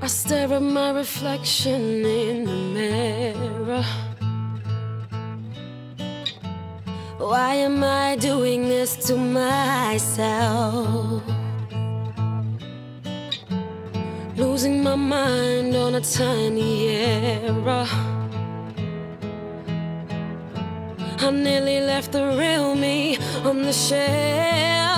I stare at my reflection in the mirror. Why am I doing this to myself? Losing my mind on a tiny error. I nearly left the real me on the shelf.